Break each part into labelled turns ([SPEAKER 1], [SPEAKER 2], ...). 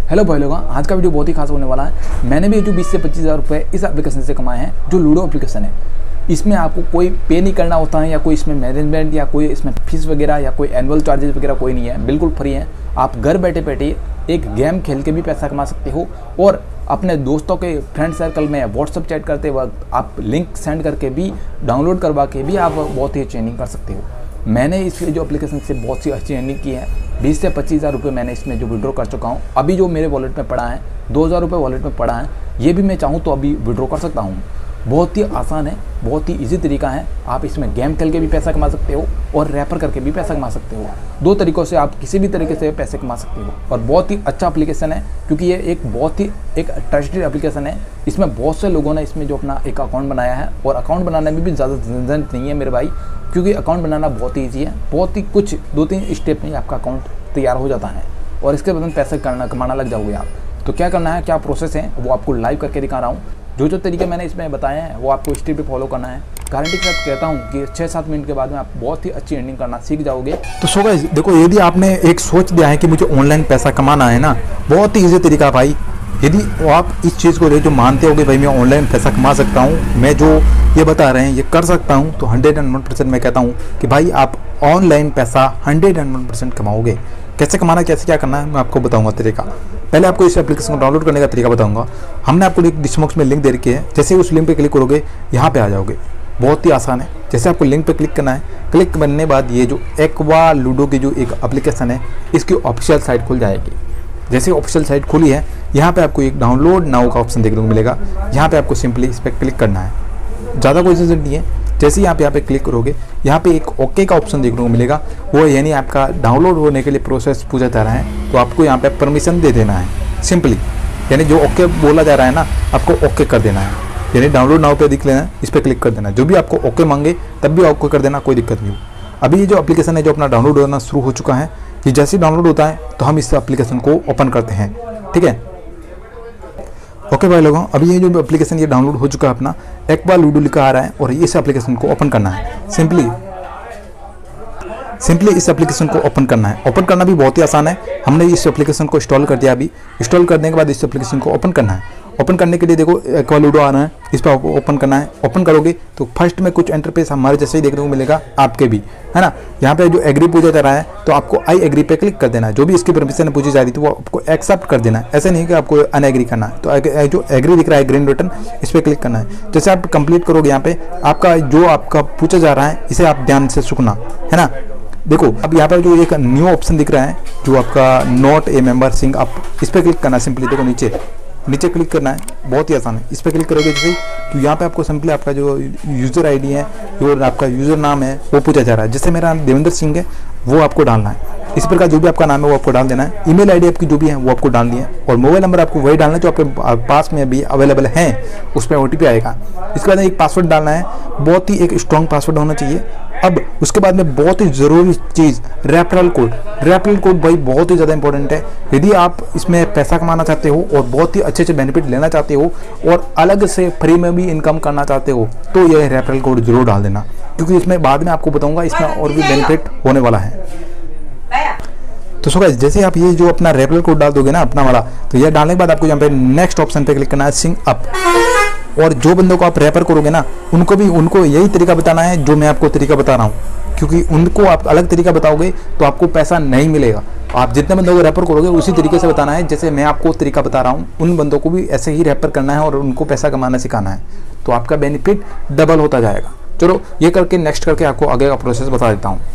[SPEAKER 1] Hello भाई लोगों, आज का वीडियो बहुत ही खास होने वाला है। मैंने भी जो 20 से 25,000 रुपये इस एप्लीकेशन से कमाए हैं, जो लूडो एप्लीकेशन है। इसमें आपको कोई पे नहीं करना होता है, या कोई इसमें मैनेजमेंट या कोई इसमें फीस वगैरह या कोई एनुअल चार्जेस वगैरह कोई नहीं है, बिल्कुल फ्री है। आप घर बैठे बैठे एक गेम खेल के भी पैसा कमा सकते हो, और अपने दोस्तों के फ्रेंड सर्कल में व्हाट्सअप चैट करते वक्त आप लिंक सेंड करके भी डाउनलोड करवा के भी आप बहुत ही अच्छी अर्निंग कर सकते हो। मैंने इस जो एप्लीकेशन से बहुत सी अच्छी अर्निंग की है। 20 से 25,000 रुपये मैंने इसमें जो विड्रॉ कर चुका हूँ। अभी जो मेरे वॉलेट में पड़ा है 2,000 रुपये वॉलेट में पड़ा है, ये भी मैं चाहूँ तो अभी विड्रॉ कर सकता हूँ। बहुत ही आसान है, बहुत ही इजी तरीका है। आप इसमें गेम खेल के भी पैसा कमा सकते हो और रैपर करके भी पैसा कमा सकते हो। दो तरीक़ों से आप किसी भी तरीके से पैसे कमा सकते हो, और बहुत ही अच्छा एप्लीकेशन है, क्योंकि ये एक बहुत ही एक ट्रस्टेड एप्लीकेशन है। इसमें बहुत से लोगों ने इसमें जो अपना एक अकाउंट बनाया है, और अकाउंट बनाने में भी ज़्यादा झंझट नहीं है मेरे भाई, क्योंकि अकाउंट बनाना बहुत ही ईजी है। बहुत ही कुछ 2-3 स्टेप में आपका अकाउंट तैयार हो जाता है, और इसके बाद पैसे कमाना लग जाओगे आप। तो क्या करना है, क्या प्रोसेस है, वो आपको लाइव करके दिखा रहा हूँ। जो तरीके मैंने इसमें बताए हैं वो आपको स्टेप पे फॉलो करना है। गारंटी के साथ कहता हूँ कि 6-7 मिनट के बाद में आप बहुत ही अच्छी अर्निंग करना सीख जाओगे।
[SPEAKER 2] तो सो गाइस देखो, यदि आपने एक सोच दिया है कि मुझे ऑनलाइन पैसा कमाना है ना, बहुत ही ईजी तरीका भाई। यदि आप इस चीज़ को जो मानते हो कि भाई मैं ऑनलाइन पैसा कमा सकता हूँ, मैं जो ये बता रहे हैं ये कर सकता हूँ, तो 101% मैं कहता हूँ कि भाई आप ऑनलाइन पैसा 101% कमाओगे। कैसे कमाना, कैसे क्या करना है, मैं आपको बताऊंगा तरीका। पहले आपको इस एप्लीकेशन को डाउनलोड करने का तरीका बताऊंगा। हमने आपको डिस्क्रिप्शन बॉक्स में लिंक दे रखी है। जैसे उस लिंक पे क्लिक करोगे यहाँ पे आ जाओगे। बहुत ही आसान है। जैसे आपको लिंक पे क्लिक करना है, क्लिक करने के बाद ये जो एक्वा लूडो की जो एक एप्लीकेशन है, इसकी ऑफिशियल साइट खुल जाएगी। जैसे ऑफिशियल साइट खुली है, यहाँ पे आपको एक डाउनलोड नाउ का ऑप्शन देखने को मिलेगा। यहाँ पे आपको सिंपली इस पर क्लिक करना है, ज़्यादा कोई चीज़ नहीं है। जैसे ही आप यहाँ पे क्लिक करोगे, यहाँ पे एक ओके का ऑप्शन देखने को मिलेगा। वो यानी आपका डाउनलोड होने के लिए प्रोसेस पूछा जा रहा है, तो आपको यहाँ पे परमिशन दे देना है सिंपली। यानी जो ओके बोला जा रहा है ना, आपको ओके कर देना है। यानी डाउनलोड नाउ पे दिख लेना है, इस पर क्लिक कर देना है। जो भी आपको ओके मांगे तब भी ओके कर देना, कोई दिक्कत नहीं हो। अभी ये जो एप्लीकेशन है जो अपना डाउनलोड होना शुरू हो चुका है। ये जैसे ही डाउनलोड होता है तो हम इस एप्लीकेशन को ओपन करते हैं, ठीक है। ओके भाई लोगों, अभी ये जो एप्लीकेशन ये डाउनलोड हो चुका है अपना, एक्वा लूडो लिखा आ रहा है, और इस एप्लीकेशन को ओपन करना है। सिंपली इस एप्लीकेशन को ओपन करना है। ओपन करना भी बहुत ही आसान है। हमने इस एप्लीकेशन को इंस्टॉल कर दिया। अभी इंस्टॉल करने के बाद इस एप्लीकेशन को ओपन करना है। ओपन करने के लिए देखो एक्वा लूडो आ रहा है, इस पर आपको ओपन करना है। ओपन करोगे तो फर्स्ट में कुछ इंटरफेस हमारे जैसे ही देखने को मिलेगा, आपके भी है ना। यहाँ पे जो एग्री पूछा जा रहा है, तो आपको आई एग्री पे क्लिक कर देना है। जो भी इसकी परमिशन पूछी जा रही थी वो आपको एक्सेप्ट कर देना है। ऐसे नहीं कि आपको अनएग्री करना है। तो जो एग्री दिख रहा है ग्रीन बटन, इस पर क्लिक करना है। जैसे आप कंप्लीट करोगे, यहाँ पे आपका जो आपका पूछा जा रहा है इसे आप ध्यान से सुनना है ना। देखो अब यहाँ पर जो एक न्यू ऑप्शन दिख रहा है, जो आपका नॉट ए मेंबर सिंग अप, इस पर क्लिक करना है। सिंपली देखो नीचे क्लिक करना है, बहुत ही आसान है। इस पर क्लिक करोगे जैसे, तो यहाँ पे आपको सिंपली आपका जो यूज़र आईडी है, जो आपका यूज़र नाम है वो पूछा जा रहा है। जैसे मेरा देवेंद्र सिंह है, वो आपको डालना है। इस प्रकार जो भी आपका नाम है वो आपको डाल देना है। ईमेल आईडी आपकी जो भी है वो आपको डालनी है, और मोबाइल नंबर आपको वही डालना है जो आपके पास में भी अवेलेबल है। उस पर OTP आएगा। इसके बाद एक पासवर्ड डालना है, बहुत ही एक स्ट्रॉन्ग पासवर्ड होना चाहिए। अब उसके बाद में बहुत ही ज़रूरी चीज़, रेफरल कोड भाई बहुत ही ज़्यादा इंपॉर्टेंट है। यदि आप इसमें पैसा कमाना चाहते हो और बहुत ही अच्छे बेनिफिट लेना चाहते हो, और अलग से फ्री में भी इनकम करना चाहते हो, तो यह रेफरल कोड जरूर डाल देना, क्योंकि इसमें बाद में आपको बताऊंगा इसमें और भी बेनिफिट होने वाला है। तो सो गाइस, जैसे आप ये जो अपना रेफरल कोड डाल दोगे ना अपना वाला, तो ये डालने के बाद आपको यहाँ पे नेक्स्ट ऑप्शन पे क्लिक करना है, सिंग अप। और जो बंदों को आप रेफर करोगे ना, उनको यही तरीका बताना है जो मैं आपको तरीका बता रहा हूँ, क्योंकि उनको आप अलग तरीका बताओगे तो आपको पैसा नहीं मिलेगा। आप जितने बंदों को रेफर करोगे उसी तरीके से बताना है, जैसे मैं आपको तरीका बता रहा हूँ। उन बंदों को भी ऐसे ही रेफर करना है और उनको पैसा कमाना सिखाना है, तो आपका बेनिफिट डबल होता जाएगा। चलो ये करके नेक्स्ट करके आपको आगे का प्रोसेस बता देता हूँ।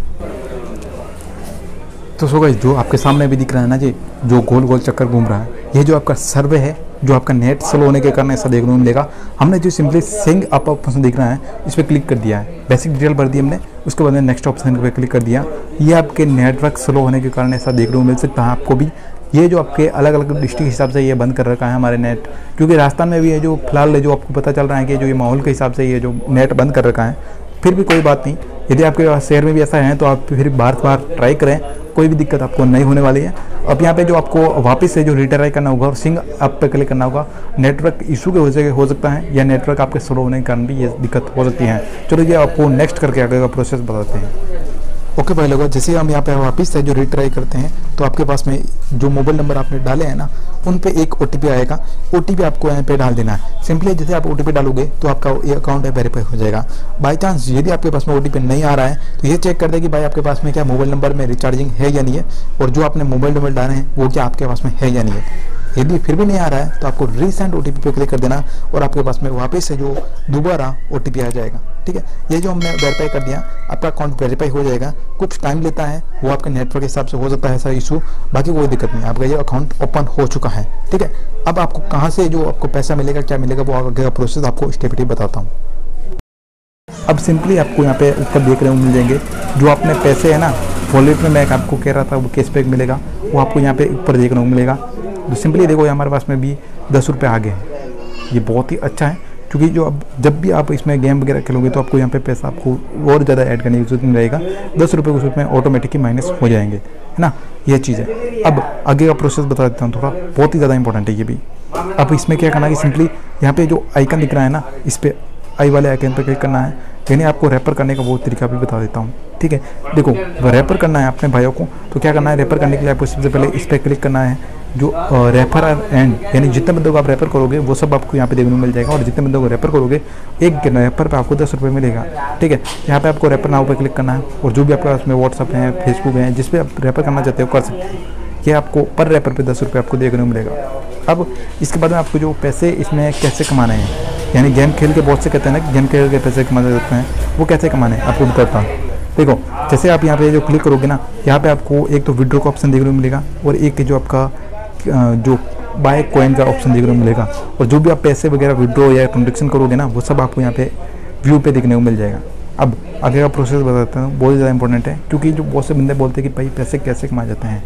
[SPEAKER 2] तो सो गाइस, जो आपके सामने भी दिख रहा है ना जी, जो गोल गोल चक्कर घूम रहा है, ये जो आपका सर्वे है, जो आपका नेट स्लो होने के कारण ऐसा देखने को मिलेगा। हमने जो सिंपली सिंग अप ऑप्शन दिख रहा है, इस पर क्लिक कर दिया है। बेसिक डिटेल भर दी हमने, उसके बाद में नेक्स्ट ऑप्शन पे क्लिक कर दिया। ये आपके नेटवर्क स्लो होने के कारण ऐसा देखने को मिल सकता है आपको भी। ये जो आपके अलग अलग डिस्ट्रिक्ट के हिसाब से ये बंद कर रखा है हमारे नेट, क्योंकि राजस्थान में भी है जो फिलहाल जो आपको पता चल रहा है कि जो ये माहौल के हिसाब से ये जो नेट बंद कर रखा है। फिर भी कोई बात नहीं, यदि आपके शहर में भी ऐसा है तो आप फिर बार ट्राई करें, कोई भी दिक्कत आपको नहीं होने वाली है। अब यहाँ पे जो आपको वापस से जो रिट्राई करना होगा और सिंग अप पे क्लिक करना होगा, नेटवर्क इशू के वजह से हो सकता है, या नेटवर्क आपके स्लो होने के कारण भी ये दिक्कत हो सकती है। चलो ये आपको नेक्स्ट करके आगे का प्रोसेस बताते हैं। ओके भाई लोगों, जैसे हम यहाँ पे वापस से जो रीट्राई करते हैं तो आपके पास में जो मोबाइल नंबर आपने डाले हैं ना, उन पे एक OTP आएगा। OTP आपको यहाँ पे डाल देना है। सिंपली जैसे आप OTP डालोगे तो आपका ये अकाउंट है वेरीफाई हो जाएगा। बाई चांस यदि आपके पास में OTP नहीं आ रहा है तो ये चेक कर दे कि भाई आपके पास में क्या मोबाइल नंबर में रिचार्जिंग है या नहीं है, और जो आपने मोबाइल नंबर डाले हैं वो क्या आपके पास में है या नहीं है। यदि फिर भी नहीं आ रहा है तो आपको रीसेंड OTP पे क्लिक कर देना और आपके पास में वापस से जो दोबारा OTP आ जाएगा। ठीक है, ये जो हमने वेरीफाई कर दिया, आपका अकाउंट वेरीफाई हो जाएगा। कुछ टाइम लेता है, वो आपके नेटवर्क के हिसाब से हो सकता है ऐसा इशू, बाकी कोई दिक्कत नहीं, आपका ये अकाउंट ओपन हो चुका है। ठीक है, अब आपको कहाँ से जो आपको पैसा मिलेगा, क्या मिलेगा, वो आगे का प्रोसेस आपको स्टेप बाय स्टेप बताता हूँ। अब सिंपली आपको यहाँ पे ऊपर देख रहे हो मिल जाएंगे जो आपने पैसे है ना वॉलेट में, मैं आपको कह रहा था वो कैशबैक मिलेगा, वो आपको यहाँ पे ऊपर देखने को मिलेगा। तो सिंपली देखो हमारे पास में भी 10 रुपये आ गए हैं। ये बहुत ही अच्छा है, क्योंकि जो अब जब भी आप इसमें गेम वगैरह खेलोगे तो आपको यहाँ पे पैसा आपको और ज़्यादा ऐड करने की जरूरत नहीं रहेगा। 10 रुपये कुछ उसमें ऑटोमेटिक ही माइनस हो जाएंगे, है ना। ये चीज़ है। अब आगे का प्रोसेस बता देता हूँ, थोड़ा बहुत ही ज़्यादा इंपॉर्टेंट है ये भी। अब इसमें क्या करना है कि सिंपली यहाँ पे जो आइकन दिख रहा है ना, इस पर आई वाले आइकन पर क्लिक करना है। यानी आपको रैपर करने का वो तरीका भी बता देता हूँ। ठीक है, देखो रैपर करना है अपने भाइयों को, तो क्या करना है, रैपर करने के लिए आपको सबसे पहले इस पर क्लिक करना है। जो रेफर एंड, यानी जितने बंदों को आप रेफर करोगे वो सब आपको यहाँ पे देखने को मिल जाएगा, और जितने बंदों को रेफर करोगे एक रेफर पे आपको 10 रुपये मिलेगा। ठीक है, यहाँ पे आपको रेफर नाउ पे क्लिक करना है, और जो भी आपके पास में व्हाट्सअप है, फेसबुक है, जिस पे आप रेफर करना चाहते हो कर सकते हो। ये आपको पर रेफर पे 10 रुपये आपको देखने को मिलेगा। अब इसके बाद में आपको जो पैसे इसमें कैसे कमाने हैं, यानी गेम खेल के बहुत से कहते हैं ना कि गेम खेल के पैसे कमा सकते हैं, वो कैसे कमाने हैं आपको बताता हूँ। देखो जैसे आप यहाँ पे जो क्लिक करोगे ना, यहाँ पे आपको एक तो विड्रॉ का ऑप्शन देखने को मिलेगा, और एक जो आपका जो बाय कॉइन का ऑप्शन देखने को मिलेगा। और जो भी आप पैसे वगैरह विड्रॉ या ट्रांजेक्शन करोगे ना, वो सब आपको यहाँ पे व्यू पे देखने को मिल जाएगा। अब आगे का प्रोसेस बताता हूँ, बहुत ज़्यादा इंपॉर्टेंट है, क्योंकि जो बहुत से बंदे बोलते हैं कि भाई पैसे कैसे कमाए जाते हैं।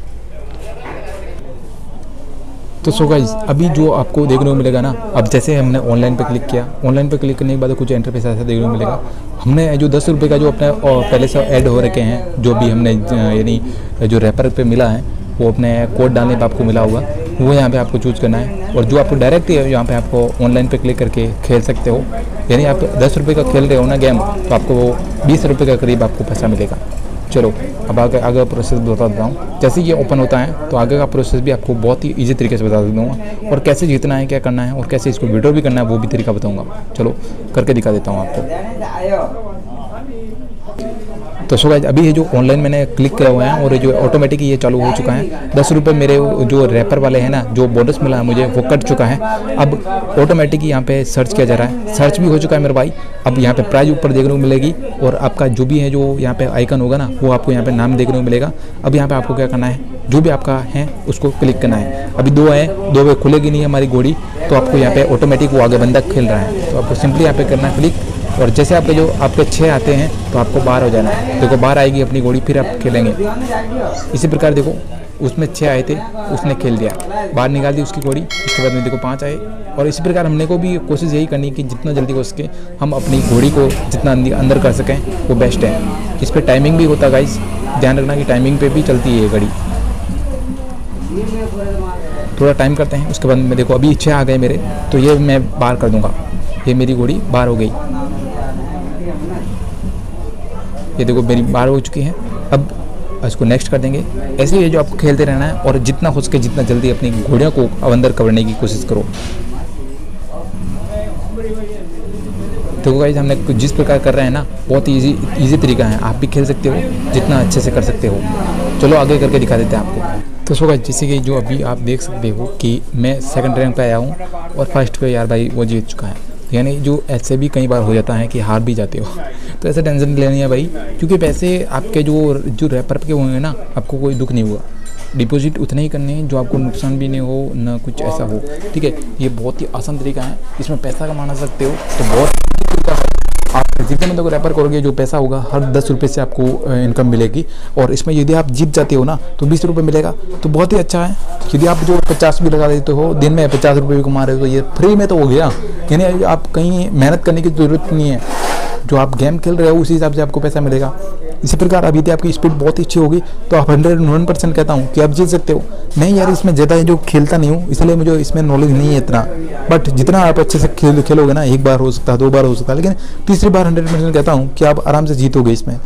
[SPEAKER 1] तो सो गाइस, अभी जो आपको देखने को मिलेगा ना, अब जैसे हमने ऑनलाइन पे क्लिक किया, ऑनलाइन पे क्लिक करने के बाद कुछ इंटरफेस ऐसा देखने को मिलेगा। हमने जो 10 रुपये का जो अपने पहले से ऐड हो रखे हैं, जो भी हमने यानी जो रैपर पे मिला है, वो अपने कोड डालने पे आपको मिला होगा, वो यहाँ पे आपको चूज करना है। और जो आपको डायरेक्ट यहाँ पे आपको ऑनलाइन पे क्लिक करके खेल सकते हो, यानी आप 10 रुपये का खेल रहे हो ना गेम, तो आपको वो 20 रुपये के करीब आपको पैसा मिलेगा। चलो अब आगे प्रोसेस बता देता हूँ। जैसे ये ओपन होता है तो आगे का प्रोसेस भी आपको बहुत ही ईजी तरीके से बता दूँगा, और कैसे जीतना है, क्या करना है, और कैसे इसको विड्रॉ भी करना है, वो भी तरीका बताऊँगा। चलो करके दिखा देता हूँ आपको। तो सो गाइस, अभी ये जो ऑनलाइन मैंने क्लिक किया हुआ है, और ये जो ऑटोमेटिक ये चालू हो चुका है। 10 रुपये मेरे जो रैपर वाले हैं ना, जो बोनस मिला है मुझे, वो कट चुका है। अब ऑटोमेटिक यहाँ पे सर्च किया जा रहा है, सर्च भी हो चुका है मेरे भाई। अब यहाँ पे प्राइस ऊपर देखने को मिलेगी, और आपका जो भी है जो यहाँ पे आइकन होगा ना, वो आपको यहाँ पे नाम देखने को मिलेगा। अब यहाँ पे आपको क्या करना है, जो भी आपका है उसको क्लिक करना है। अभी 2 है, 2 पे खुलेगी नहीं हमारी घोड़ी, तो आपको यहाँ पे ऑटोमेटिक वो आगे बंदा खेल रहा है, तो आपको सिंपली यहाँ पे करना है क्लिक। और जैसे आपके जो आपके 6 आते हैं तो आपको बाहर हो जाना है। देखो बाहर आएगी अपनी घोड़ी, फिर आप खेलेंगे। इसी प्रकार देखो उसमें 6 आए थे, उसने खेल दिया, बाहर निकाल दी उसकी घोड़ी। उसके बाद में देखो 5 आए, और इसी प्रकार हमने को भी कोशिश यही करनी कि जितना जल्दी हो सके हम अपनी घोड़ी को जितना अंदर कर सकें वो बेस्ट है। इस पर टाइमिंग भी होता है गाइस, ध्यान रखना कि टाइमिंग पे भी चलती है ये घड़ी। थोड़ा टाइम करते हैं, उसके बाद में देखो अभी 6 आ गए मेरे, तो ये मैं बाहर कर दूंगा। ये मेरी घोड़ी बाहर हो गई, ये देखो मेरी बाहर हो चुकी है। अब इसको नेक्स्ट कर देंगे। ऐसे ही जो आपको खेलते रहना है, और जितना हो सके जितना जल्दी अपनी घोड़ियों को अंदर करने की कोशिश करो। देखो गाइस, हमने जिस प्रकार कर रहे हैं ना, बहुत ही इजी तरीका है, आप भी खेल सकते हो, जितना अच्छे से कर सकते हो। चलो आगे करके दिखा देते हैं आपको। तो सो गाइस, जैसे कि जो अभी आप देख सकते हो कि मैं 2nd रैंक पे आया हूँ, और फर्स्ट पे यार भाई वो जीत चुका है। यानी जो ऐसे भी कई बार हो जाता है कि हार भी जाते हो, तो ऐसे टेंशन नहीं लेनी है भाई, क्योंकि पैसे आपके जो रैपर के होंगे ना, आपको कोई दुख नहीं हुआ। डिपॉजिट उतने ही करने हैं जो आपको नुकसान भी नहीं हो, ना कुछ ऐसा हो। ठीक है, ये बहुत ही आसान तरीका है, इसमें पैसा कमाना सकते हो, तो बहुत तरीका है। आप जितने बंदों को रेफर करोगे, जो पैसा होगा हर 10 रुपये से आपको इनकम मिलेगी। और इसमें यदि आप जीत जाते हो ना, तो 20 रुपये मिलेगा, तो बहुत ही अच्छा है। यदि आप जो 50 भी लगा देते हो, दिन में 50 रुपये भी कमा रहे हो, तो ये फ्री में तो हो गया। यानी आप कहीं मेहनत करने की ज़रूरत नहीं है, जो आप गेम खेल रहे हो उसी हिसाब से आपको पैसा मिलेगा। इसी प्रकार अभी तो आपकी स्पीड बहुत ही अच्छी होगी, तो आप 101% कहता हूँ कि आप जीत सकते हो। नहीं यार, इसमें ज़्यादा जो खेलता नहीं हूँ, इसलिए मुझे इसमें नॉलेज नहीं है इतना, बट जितना आप अच्छे से खेलोगे ना, 1 बार हो सकता है, 2 बार हो सकता है, लेकिन तीसरी बार 100% कहता हूँ कि आप आराम से जीतोगे इसमें।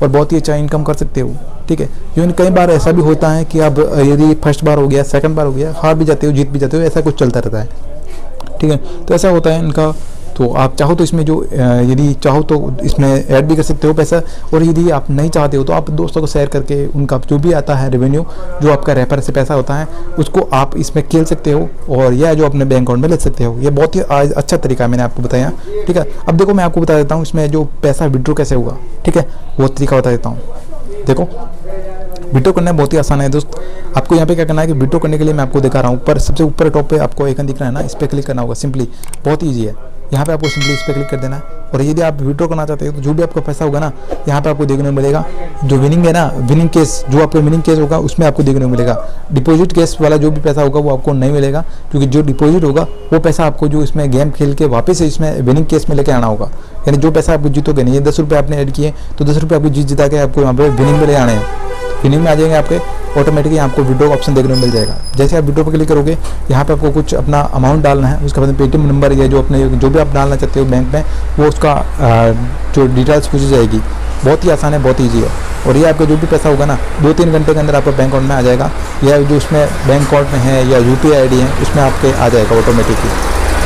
[SPEAKER 2] और बहुत ही अच्छा इनकम कर सकते हो। ठीक है, इवन कई बार ऐसा भी होता है कि आप यदि फर्स्ट बार हो गया, सेकंड बार हो गया, हार भी जाते हो, जीत भी जाते हो, ऐसा कुछ चलता रहता है। ठीक है, तो ऐसा होता है इनका। तो आप चाहो तो इसमें जो यदि चाहो तो इसमें ऐड भी कर सकते हो पैसा, और यदि आप नहीं चाहते हो तो आप दोस्तों को शेयर करके उनका जो भी आता है रेवेन्यू, जो आपका रेफर से पैसा होता है, उसको आप इसमें खेल सकते हो और यह जो अपने बैंक अकाउंट में ले सकते हो। ये बहुत ही अच्छा तरीका मैंने आपको बताया। ठीक है, अब देखो मैं आपको बता देता हूँ इसमें जो पैसा विड्रॉ कैसे होगा। ठीक है, वो तरीका बता देता हूँ। देखो विड्रॉ करना बहुत ही आसान है दोस्त। आपको यहाँ पे क्या करना है कि विड्रॉ करने के लिए मैं आपको दिखा रहा हूँ। ऊपर सबसे ऊपर टॉप पे आपको आइकन दिख रहा है ना, इस पर क्लिक करना होगा। सिंपली बहुत ईजी है। यहाँ पे आपको सिंपली इस पर क्लिक कर देना है, और यदि आप विड्रॉ करना चाहते हो तो जो भी आपका पैसा होगा ना, यहाँ पे आपको देखने को मिलेगा जो विनिंग है ना, विनिंग केस, जो आपका विनिंग केस होगा उसमें आपको देखने को मिलेगा। डिपॉजिट केस वाला जो भी पैसा होगा वो आपको नहीं मिलेगा, क्योंकि जो डिपॉजिट होगा वो पैसा आपको जो इसमें गेम खेल के वापस इसमें विनिंग केस में लेके आना होगा। यानी जो पैसा आप जीतोगे नहीं, ये 10 रुपये आपने ऐड किए तो 10 रुपये आपको जीत जिता के आपको यहाँ पे विनिंग में ले आने हैं। विनिंग में आ जाएंगे आपके, ऑटोमेटिकली आपको विड्रॉ ऑप्शन देखने को मिल जाएगा। जैसे आप विड्रॉ पर क्लिक करोगे, यहाँ पे आपको कुछ अपना अमाउंट डालना है, उसके बाद पेटीएम नंबर या जो अपने जो भी आप डालना चाहते हो बैंक में, वो उसका जो डिटेल्स पूछी जाएगी। बहुत ही आसान है, बहुत ईजी है। और ये आपका जो भी पैसा होगा ना, 2-3 घंटे के अंदर आपका बैंक अकाउंट में आ जाएगा, या जो उसमें बैंक अकाउंट में है या UPI ID है उसमें आपके आ जाएगा ऑटोमेटिकली।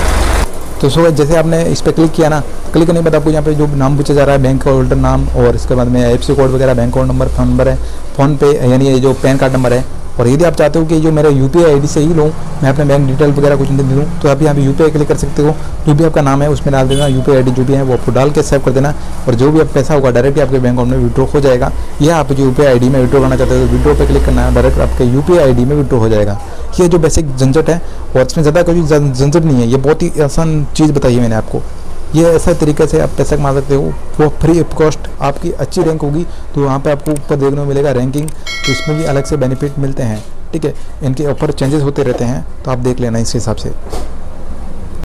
[SPEAKER 2] तो सो जैसे आपने इस पर क्लिक किया ना, क्लिक करने के बाद आपको यहाँ पे जो नाम पूछा जा रहा है, बैंक होल्डर नाम, और इसके बाद में IFSC कोड वगैरह, bank account number, phone number है, फ़ोन पे यानी ये जो पैन कार्ड नंबर है। और यदि आप चाहते हो कि जो मेरा UPI ID से ही लूँ, मैं अपने बैंक डिटेल वगैरह कुछ नहीं दूँ, तो आप यहाँ पे UPI क्लिक कर सकते हो। जो भी आपका नाम है उसमें डाल देना, UPI ID जो भी है वो आपको डाल के सेव कर देना, और जो भी आप पैसा होगा डायरेक्टली आपके बैंक अकाउंट में विड्रॉ हो जाएगा। यह आप जो UPI ID में विड्रॉ करना चाहते हो तो विड्रॉ पे क्लिक करना है, डायरेक्ट आपके UPI ID में विड्रॉ हो जाएगा। ये जो बेसिक झंझट है, और इसमें ज़्यादा कोई झंझट नहीं है, ये बहुत ही आसान चीज़ बताई है मैंने आपको। ये ऐसा तरीके से आप पैसा कमा सकते हो, वो फ्री ऑफ कॉस्ट। आपकी अच्छी रैंक होगी तो वहाँ पे आपको ऊपर देखने को मिलेगा रैंकिंग, तो इसमें भी अलग से बेनिफिट मिलते हैं। ठीक है, इनके ऊपर चेंजेस होते रहते हैं, तो आप देख लेना इस हिसाब से।